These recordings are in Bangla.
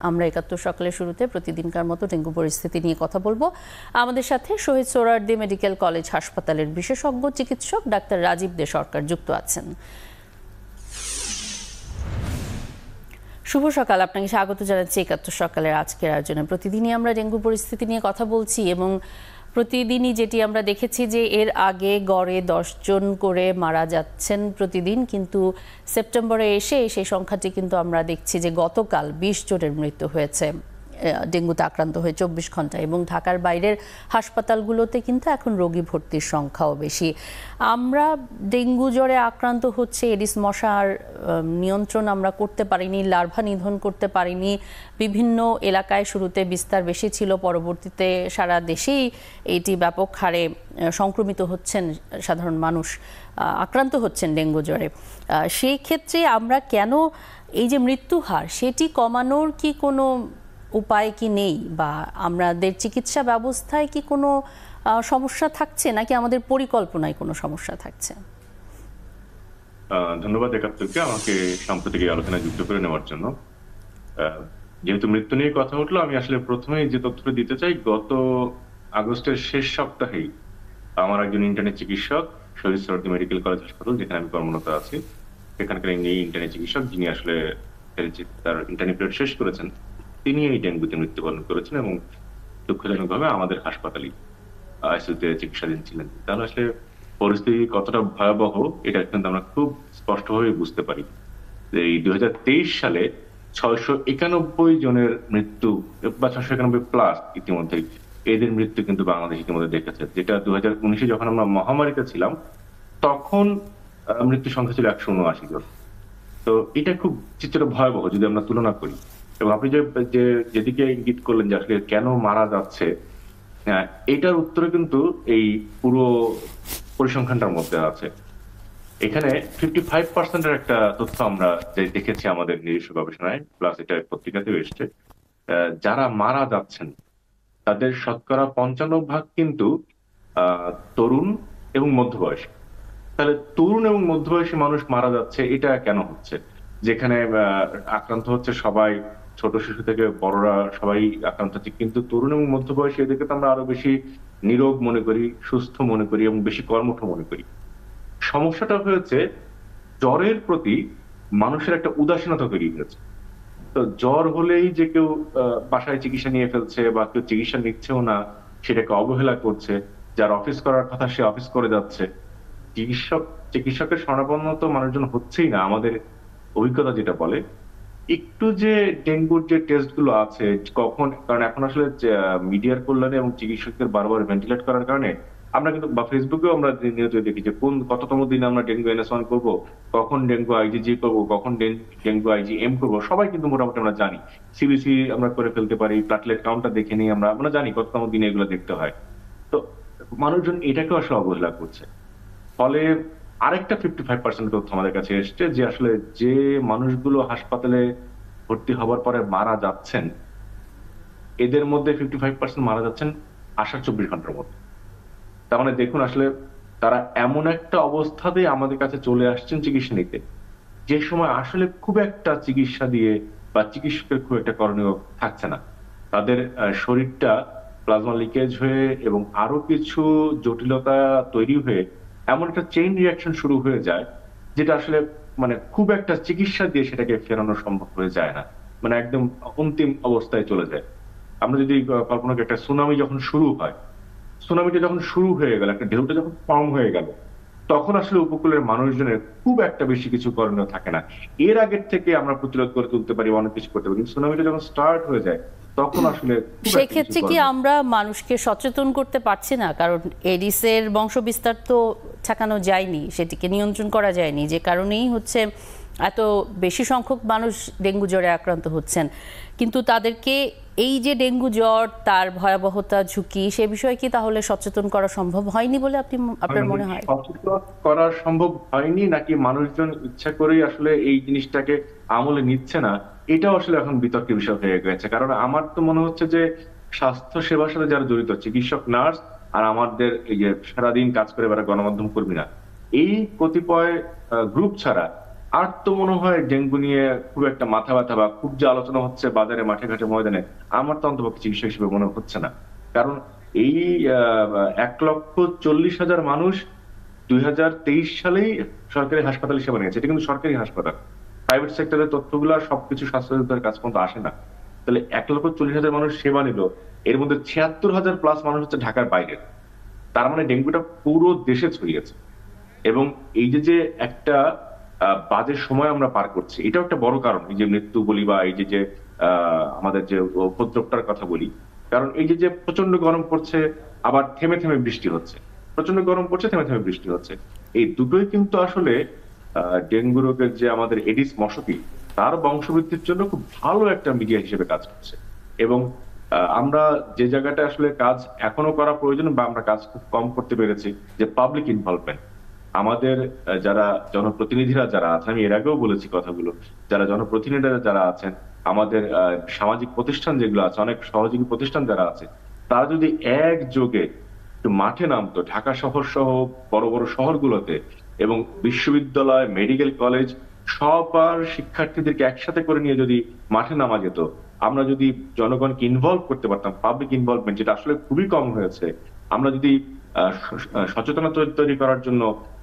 আমরা ৭১ সকালের শুরুতে প্রতিদিনকার মতো ডেঙ্গু পরিস্থিতি নিয়ে কথা বলবো। আমাদের সাথে শহীদ সোহরাওয়ার্দী মেডিকেল কলেজ হাসপাতালের বিশেষজ্ঞ চিকিৎসক ডাক্তার রাজীব দে সরকার যুক্ত আছেন। শুভ সকাল, আপনাকে স্বাগত জানাচ্ছি ৭১ সকালের আজকের আয়োজনে। প্রতিদিনই আমরা ডেঙ্গু পরিস্থিতি নিয়ে কথা বলছি এবং প্রতিদিনই যেটি আমরা দেখেছি যে এর আগে গড়ে ১০ জন করে মারা যাচ্ছেন প্রতিদিন, কিন্তু সেপ্টেম্বরে এসে সেই সংখ্যাটি কিন্তু আমরা দেখছি যে গতকাল ২০ জনের মৃত্যু হয়েছে ডেঙ্গুতে আক্রান্ত হয়ে ২৪ ঘন্টায়, এবং ঢাকার বাইরের হাসপাতালগুলোতে কিন্তু এখন রোগী ভর্তির সংখ্যাও বেশি। আমরা ডেঙ্গু জ্বরে আক্রান্ত হচ্ছে, এডিস মশার নিয়ন্ত্রণ আমরা করতে পারিনি, লার্ভা নিধন করতে পারিনি। বিভিন্ন এলাকায় শুরুতে বিস্তার বেশি ছিল, পরবর্তীতে সারা দেশেই এটি ব্যাপক হারে সংক্রমিত হচ্ছেন, সাধারণ মানুষ আক্রান্ত হচ্ছেন ডেঙ্গু জ্বরে। সেই ক্ষেত্রে আমরা কেন এই যে মৃত্যু হার সেটি কমানোর কি কোনো উপায় কি নেই, বা আমাদের চিকিৎসা ব্যবস্থায় কি কোনো সমস্যা থাকছে, নাকি আমাদের পরিকল্পনায় কোনো সমস্যা থাকছে? ধন্যবাদ ৭১কে আমাকে সাম্প্রতিক এই আলোচনায় যুক্ত করে নেওয়ার জন্য। যেহেতু মৃত্যু নিয়ে কথা উঠলো, আমি আসলে প্রথমেই যে তথ্যটা দিতে চাই, গত আগস্টের শেষ সপ্তাহেই আমার একজন ইন্টার্নি চিকিৎসক শহীদ সোহরাওয়ার্দী মেডিকেল কলেজ হাসপাতাল, যেখানে আমি কর্মরত আছি, সেখানকার ইন্টার্নি চিকিৎসক, যিনি আসলে তার ইন্টার্নি পিরিয়ড শেষ করেছেন, তিনি এই ডেঙ্গুতে মৃত্যুবরণ করেছেন এবং দুঃখজনকভাবে আমাদের হাসপাতালে আইসিইউতে চিকিৎসাধীন ছিলেন। তাহলে আসলে পরিস্থিতি কতটা ভয়াবহ এটা কিন্তু আমরা খুব স্পষ্টভাবে বুঝতে পারি। এই ২০২৩ সালে ৬৯১ জনের মৃত্যু বা ৬৯১ প্লাস ইতিমধ্যে এদের মৃত্যু কিন্তু বাংলাদেশ ইতিমধ্যে দেখেছে, যেটা ২০১৯-এ যখন আমরা মহামারীতে ছিলাম তখন মৃত্যু সংখ্যা ছিল ১৭৯ জন। তো এটা খুব চিত্রটা ভয়াবহ যদি আমরা তুলনা করি। এবং আপনি যেদিকে ইঙ্গিত করলেন যে আসলে কেন মারা যাচ্ছে, এটার উত্তরে কিন্তু এই পুরো পরিসংখ্যানটার মধ্যে আছে। এখানে 55% একটা তথ্য আমরা দেখেছি আমাদের নিজস্ব গবেষণায়, প্লাস এটা পত্রিকাতেও এসছে। যারা মারা যাচ্ছেন তাদের শতকরা ৫৫% কিন্তু তরুণ এবং মধ্যবয়সী। তাহলে তরুণ এবং মধ্যবয়সী মানুষ মারা যাচ্ছে, এটা কেন হচ্ছে? যেখানে আক্রান্ত হচ্ছে সবাই, ছোট শিশু থেকে বড়রা সবাই আক্রান্ত হচ্ছে, কিন্তু তরুণ এবং মধ্যবয়সী এদেরকে তো আমরা আরো বেশি নীরব মনে করি, সুস্থ মনে করি এবং বেশি কর্মঠ মনে করি। সমস্যাটা হয়েছে জ্বরের প্রতি মানুষের একটা উদাসীনতা তৈরি হয়েছে। তো জ্বর হলেই যে কেউ বাসায় চিকিৎসা নিয়ে ফেলছে, বা কেউ চিকিৎসা নিচ্ছেও না, সেটাকে অবহেলা করছে। যার অফিস করার কথা সে অফিস করে যাচ্ছে। চিকিৎসকের শরণাপন্ন তো মানুষজন হচ্ছেই না। আমাদের অভিজ্ঞতা যেটা বলে, একটু যে ডেঙ্গুর যে টেস্ট গুলো আছে কখন, কারণ এখন আসলে মিডিয়ার কল্যাণে এবং চিকিৎসকদের বারবার ভেন্টিলেট করার কারণে আমরা কিন্তু, বা ফেসবুকেও আমরা নিয়মিত দেখি যে কততম দিনে আমরা ডেঙ্গু NS1 করবো, কখন ডেঙ্গু IgG করবো, কখন ডেঙ্গু IgM করবো, সবাই কিন্তু মোটামুটি আমরা জানি। CBC আমরা করে ফেলতে পারি, প্লাটলেট কাউন্টটা দেখে নিই, আমরা জানি কততম দিনে এগুলো দেখতে হয়। তো মানুষজন এটাকেও আসলে অবহেলা করছে। ফলে আরেকটা 55% তথ্য আমাদের কাছে এসছে যে আসলে যে মানুষগুলো হাসপাতালে ভর্তি হবার পরে মারা যাচ্ছেন, এদের মধ্যে 55% মারা যাচ্ছেন আসার ২৪ ঘন্টার মধ্যে। তার মানে দেখুন আসলে তারা এমন একটা অবস্থাতে আমাদের কাছে চলে আসছেন চিকিৎসা নিতে, যে সময় আসলে খুব একটা চিকিৎসা দিয়ে বা চিকিৎসকের খুব একটা করণীয় থাকছে না। তাদের শরীরটা প্লাজমা লিকেজ হয়ে এবং আরো কিছু জটিলতা তৈরি হয়ে এমন একটা চেইন রিয়াকশন শুরু হয়ে যায়, যেটা আসলে মানে খুব একটা চিকিৎসা দিয়ে সেটাকে ফেরানো সম্ভব হয়ে যায় না, মানে একদম অন্তিম অবস্থায় চলে যায়। আমরা যদি কল্পনা করি, একটা সুনামি যখন শুরু হয়, সুনামিটা যখন শুরু হয়ে গেল, একটা ঢেউটা যখন কম হয়ে গেল, তখন আসলে উপকূলের মানুষজনের খুব একটা বেশি কিছু করণীয় থাকে না। এর আগের থেকে আমরা প্রতিরোধ করে তুলতে পারি, অনেক কিছু করতে পারি, কিন্তু সুনামিটা যখন স্টার্ট হয়ে যায় তখন আসলে সেক্ষেত্রে কি আমরা মানুষকে সচেতন করতে পারছি না? কারণ এডিসের বংশ বিস্তার তো ঠেকানো যায়নি, সেটিকে নিয়ন্ত্রণ করা যায়নি, যে কারণেই হচ্ছে এত বেশি সংখ্যক মানুষ ডেঙ্গু জ্বরে আক্রান্ত হচ্ছেন। কিন্তু তাদেরকে এই যে ডেঙ্গু জ্বর, তার ভয়াবহতা, ঝুঁকি, সে বিষয়ে কি তাহলে সচেতন করা সম্ভব হয়নি বলে আপনার মনে হয়? সচেতন করা সম্ভব হয়নি, নাকি মানুষজন ইচ্ছা করেই আসলে এই জিনিসটাকে আমলে নিচ্ছে না, এটাও আসলে এখন বিতর্কের বিষয় হয়ে গেছে। কারণ আমার তো মনে হচ্ছে যে স্বাস্থ্য সেবার সাথে যারা জড়িত, চিকিৎসক, নার্স, আর আমাদের এই যে সারাদিন কাজ করে বেড়া গণমাধ্যম কর্মীরা, এই কতিপয় গ্রুপ ছাড়া আর তো মনে হয় ডেঙ্গু নিয়ে খুব একটা মাথা ব্যথা বা খুব যে আলোচনা হচ্ছে বাজারে, মাঠে ঘাটে, ময়দানে, আমার তো অন্তপক্ষে চিকিৎসক হিসেবে মনে হচ্ছে না। কারণ এই 1,40,000 মানুষ 2023 সালেই সরকারি হাসপাতাল হিসেবে নিয়েছে। এটা কিন্তু সরকারি হাসপাতাল। প্রাইভেট সেক্টরের তথ্যগুলো আর সবকিছু স্বাস্থ্য অধিদপ্তরের কাছে পর্যন্ত আসে না। তাহলে 1,40,000 মানুষ সেবা নিল, এর মধ্যে 76,000 প্লাস মানুষ হচ্ছে ঢাকার বাইরে। তার মানে ডেঙ্গুটা পুরো দেশে ছড়িয়েছে। এবং এই যে যে একটা বাজে সময় আমরা পার করছি, এটাও একটা বড় কারণ। এই যে মৃত্যু বলি বা এই যে যে আমাদের যে উপদ্রবটার কথা বলি, কারণ এই যে যে প্রচন্ড গরম পড়ছে, আবার থেমে থেমে বৃষ্টি হচ্ছে, প্রচন্ড গরম পড়ছে, থেমে থেমে বৃষ্টি হচ্ছে, এই দুটোই কিন্তু আসলে ডেঙ্গু রোগের যে আমাদের এডিস মশকি, তার বংশবৃদ্ধির জন্য খুব ভালো একটা মিডিয়া হিসেবে কাজ করছে। এবং আমরা যে জায়গাটা আসলে কাজ এখনো করা প্রয়োজন বা আমরা কাজ খুব কম করতে পেরেছি, যে পাবলিক ইনভলভমেন্ট। আমাদের যারা জনপ্রতিনিধিরা যারা আছেন, আমি এর আগেও বলেছি কথাগুলো, যারা জনপ্রতিনিধিরা যারা আছেন, আমাদের সামাজিক প্রতিষ্ঠান যেগুলো আছে, অনেক সহযোগী প্রতিষ্ঠান যারা আছে, তারা যদি একযোগে একটু মাঠে নামতো, ঢাকা শহর সহ বড় বড় শহরগুলোতে, এবং বিশ্ববিদ্যালয়, মেডিকেল কলেজ, সবার শিক্ষার্থীদেরকে একসাথে করে নিয়ে যদি মাঠে নামা যেত, আমরা যদি জনগণকে ইনভলভ করতে পারতাম, পাবলিক ইনভলভমেন্ট যেটা আসলে খুবই কম হয়েছে, আমরা যদি সচেতনতা তৈরি করার জন্য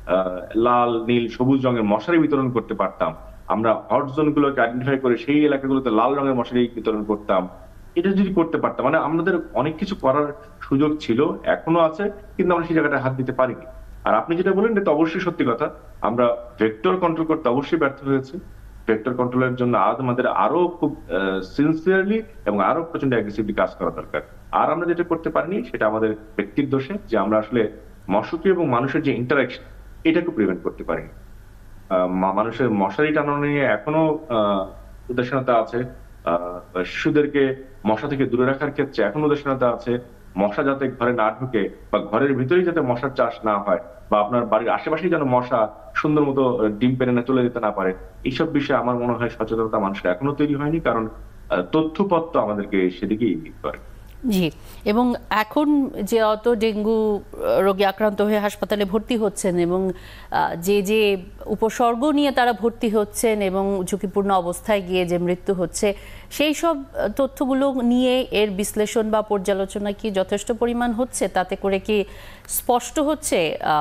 লাল, নীল, সবুজ রঙের মশারি বিতরণ করতে পারতাম, আমরা হট জোন গুলোকে আইডেন্টিফাই করে সেই এলাকাগুলোতে লাল রঙের মশারি বিতরণ করতাম, এটা যদি করতে পারতাম, মানে আমাদের অনেক কিছু করার সুযোগ ছিল, এখনো আছে, কিন্তু আমরা সেই জায়গাটা হাত দিতে পারিনি। আর আপনি যেটা বলেন এটা তো অবশ্যই সত্যি কথা, আমরা ভেক্টর কন্ট্রোল করতে অবশ্যই ব্যর্থ হয়েছি। ভেক্টর কন্ট্রোলের জন্য আজ আমাদের আরো খুব সিনসিয়ারলি এবং আরো প্রচন্ড অ্যাগ্রেসিভলি কাজ করা দরকার। আর আমরা যেটা করতে পারিনি সেটা আমাদের ব্যক্তির দোষে, যে আমরা আসলে মশকি এবং মানুষের যে ইন্টারাকশন, এটাকে প্রিভেন্ট করতে পারিনি। মানুষের মশারি টানানো নিয়ে এখনো উদাসীনতা আছে। শিশুদেরকে মশা থেকে দূরে রাখার ক্ষেত্রে এখনো উদাসীনতা আছে। মশা যাতে ঘরে না ঢুকে বা ঘরের ভিতরেই যাতে মশার চাষ না হয়, বা আপনার বাড়ির আশেপাশেই যেন মশা সুন্দর মতো ডিম পেড়ে না চলে যেতে না পারে, এইসব বিষয়ে আমার মনে হয় সচেতনতা মানুষের এখনো তৈরি হয়নি। কারণ তথ্যপত্র আমাদেরকে সেদিকে ইঙ্গিত করে। জি। এবং এখন যে অত ডেঙ্গু রোগে আক্রান্ত হয়ে হাসপাতালে ভর্তি হচ্ছেন এবং যে যে উপসর্গ নিয়ে তারা ভর্তি হচ্ছেন এবং ঝুঁকিপূর্ণ অবস্থায় গিয়ে যে মৃত্যু হচ্ছে, সেই সব তথ্যগুলো নিয়ে এর বিশ্লেষণ বা পর্যালোচনা কি যথেষ্ট পরিমাণ হচ্ছে? তাতে করে কি স্পষ্ট হচ্ছে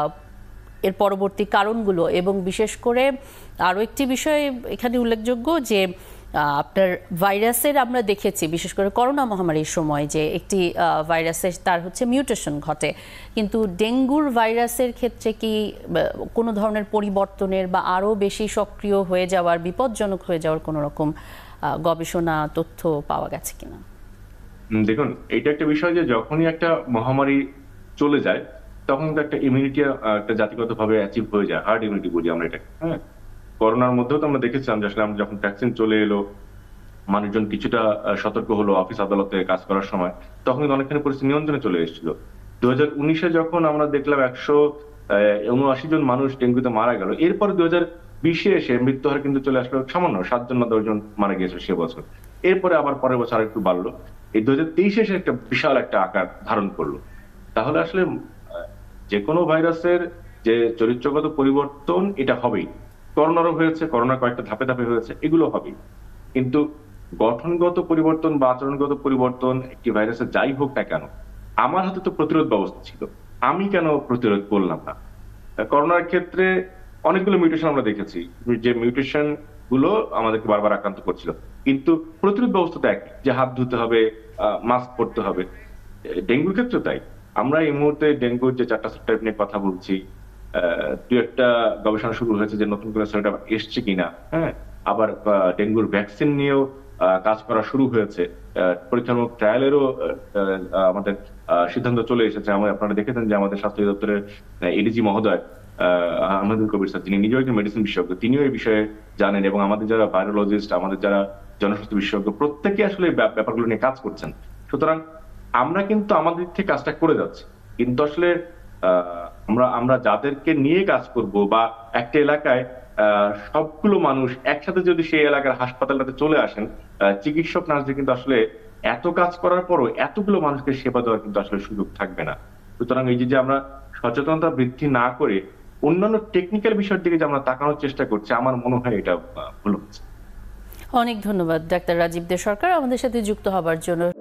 এর পরবর্তী কারণগুলো? এবং বিশেষ করে আরও একটি বিষয় এখানে উল্লেখযোগ্য যে আপনার ভাইরাসের আমরা দেখেছি বিশেষ করে করোনা মহামারীর সময় যে একটি ভাইরাসের তার হচ্ছে মিউটেশন ঘটে, কিন্তু ডেঙ্গুর ভাইরাসের ক্ষেত্রে কি কোনো ধরনের পরিবর্তনের বা আরও বেশি সক্রিয় হয়ে যাওয়ার, বিপজ্জনক হয়ে যাওয়ার কোনো রকম গবেষণা তথ্য পাওয়া গেছে কিনা? দেখুন, এটা একটা বিষয় যে যখনই একটা মহামারী চলে যায়, তখন তো একটা ইমিউনিটি একটা জাতিগতভাবে অ্যাচিভ হয়ে যায়, হার্ড ইমিউনিটি বলি আমরা এটাকে। হ্যাঁ, করোনার মধ্যেও তো আমরা দেখেছিলাম যে আসলে আমরা যখন ভ্যাকসিন চলে এলো, মানুষজন কিছুটা সতর্ক হলো অফিস আদালতে কাজ করার সময়, তখন কিন্তু অনেকখানি পরিস্থিতি নিয়ন্ত্রণে চলে এসেছিল। 2019-এ যখন আমরা দেখলাম 179 জন মানুষ ডেঙ্গুতে মারা গেল, এরপর 2020-এ এসে মৃত্যু হার কিন্তু চলে আসলো সামান্য 7 জন বা 10 জন মারা গিয়েছিল সে বছর। এরপরে আবার পরের বছর আর একটু বাড়লো, এই 2023-এ এসে একটা বিশাল একটা আকার ধারণ করলো। তাহলে আসলে যে কোনো ভাইরাসের যে চরিত্রগত পরিবর্তন এটা হবেই। করোনারও হয়েছে, করোনার কয়েকটা ধাপে ধাপে হয়েছে, এগুলো হবেই। কিন্তু গঠনগত পরিবর্তন বা আচরণগত পরিবর্তন একটি ভাইরাসের যাই হোক না কেন, আমার হাতে তো প্রতিরোধ ব্যবস্থা ছিল, আমি কেন প্রতিরোধ করলাম না? করোনার ক্ষেত্রে অনেকগুলো মিউটেশন আমরা দেখেছি, যে মিউটেশন গুলো আমাদেরকে বারবার আক্রান্ত করছিল, কিন্তু প্রতিরোধ ব্যবস্থা তো একই, যে হাত ধুতে হবে, মাস্ক পরতে হবে। ডেঙ্গুর ক্ষেত্রে তাই। আমরা এই মুহূর্তে ডেঙ্গুর যে 4টা সাবটাইপ নিয়ে কথা বলছি, দু একটা গবেষণা শুরু হয়েছে যে নতুন করে সেটা এসছে কিনা। হ্যাঁ, আবার ডেঙ্গুর ভ্যাকসিন নিয়েও কাজ করা শুরু হয়েছে। পরীক্ষামূলক ট্রায়ালেরও আমাদের সিদ্ধান্ত চলে এসেছে। আপনারা দেখেছেন যে আমাদের স্বাস্থ্য দপ্তরের এডিজি মহোদয় আহমেদুল কবির স্যার, যিনি নিজেও একজন মেডিসিন বিশেষজ্ঞ, তিনিও এই বিষয়ে জানেন, এবং আমাদের যারা ভাইরোলজিস্ট, আমাদের যারা জনস্বাস্থ্য বিশেষজ্ঞ, প্রত্যেকে আসলে এই ব্যাপারগুলো নিয়ে কাজ করছেন। সুতরাং আমরা কিন্তু আমাদের দিক থেকে কাজটা করে যাচ্ছি, কিন্তু আসলে আমরা আমরা যাদেরকে নিয়ে কাজ করব, বা একটা এলাকায় সবগুলো মানুষ একসাথে যদি সেই এলাকার হাসপাতালটাতে চলে আসেন, চিকিৎসক নার্সদের কিন্তু আসলে এত কাজ করার পরও এতগুলো মানুষকে সেবা দেওয়ার কিন্তু আসলে সুযোগ থাকবে না। সুতরাং এই যে যে আমরা সচেতনতা বৃদ্ধি না করে অন্যান্য টেকনিক্যাল বিষয়ের দিকে যে আমরা তাকানোর চেষ্টা করছি, আমার মনে হয় এটা ভুল হচ্ছে। অনেক ধন্যবাদ ডাক্তার রাজীব দে সরকার আমাদের সাথে যুক্ত হবার জন্য।